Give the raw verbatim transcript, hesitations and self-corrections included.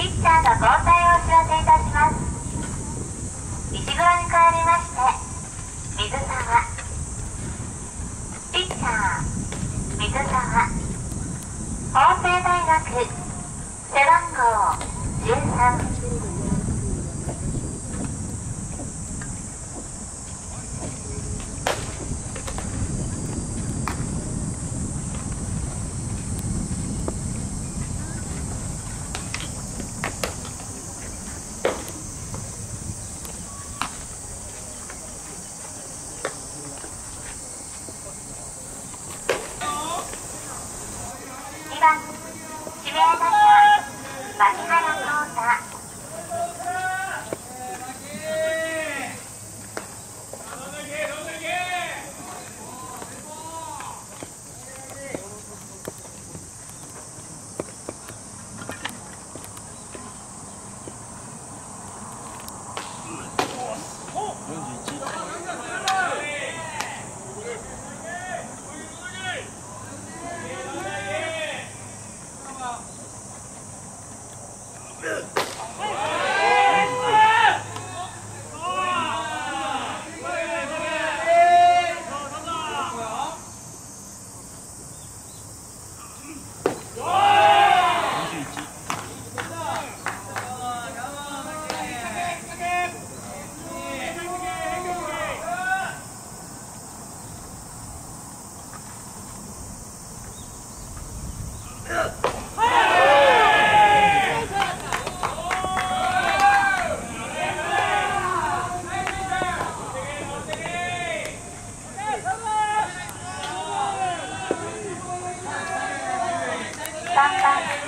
ピッチャーの交代をお知らせいたします。石黒に代わりまして水沢、ピッチャー水沢、法政大学背番号じゅうさん。にばん指名打者牧原浩太。さんばん